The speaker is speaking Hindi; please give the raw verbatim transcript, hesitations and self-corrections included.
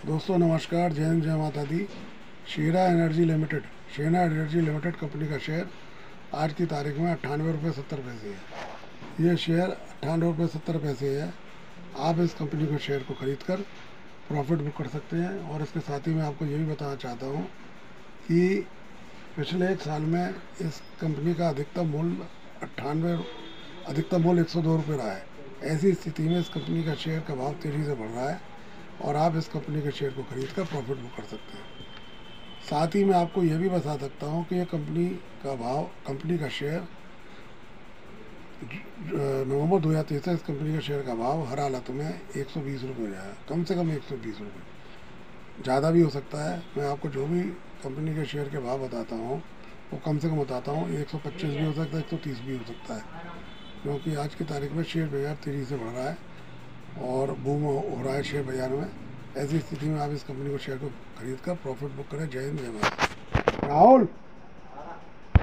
दोस्तों नमस्कार, जय हिंद, जय माता दी। Shera Energy Limited Shera Energy Limited company का शेयर आज की तारीख में अट्ठानवे रुपये सत्तर पैसे है। ये शेयर अट्ठानवे रुपये सत्तर पैसे है। आप इस कंपनी के शेयर को खरीद कर प्रॉफिट बुक कर सकते हैं। और इसके साथ ही मैं आपको ये भी बताना चाहता हूँ कि पिछले एक साल में इस कंपनी का अधिकतम मूल्य अट्ठानवे अधिकतम मूल्य एक सौ दो रुपये रहा है। ऐसी स्थिति में इस कंपनी का शेयर का भाव तेज़ी से बढ़ रहा है और आप इस कंपनी के शेयर को खरीद कर प्रॉफिट बुक कर सकते हैं। साथ ही मैं आपको यह भी बता सकता हूं कि यह कंपनी का भाव कंपनी का शेयर नवंबर दो हज़ार तेईस से इस कंपनी के शेयर का भाव हर हालत में एक सौ बीस रुपये हो जाएगा, कम से कम एक सौ बीस रुपये, ज़्यादा भी हो सकता है। मैं आपको जो भी कंपनी के शेयर के भाव बताता हूँ वो कम से कम बताता हूँ। एक सौ पच्चीस भी हो सकता है, एक सौ तीस भी हो सकता है, क्योंकि आज की तारीख में शेयर बाजार तेज़ी से बढ़ रहा है और बूम हो रहा है शेयर बाजार में। ऐसी स्थिति में आप इस कंपनी को शेयर को खरीद कर प्रॉफिट बुक करें। जय हिंद, जय भारत। राहुल।